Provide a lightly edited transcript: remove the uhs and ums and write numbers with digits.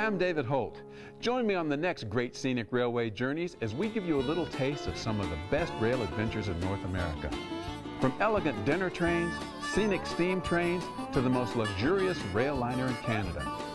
I'm David Holt. Join me on the next Great Scenic Railway Journeys as we give you a little taste of some of the best rail adventures in North America. From elegant dinner trains, scenic steam trains, to the most luxurious rail liner in Canada.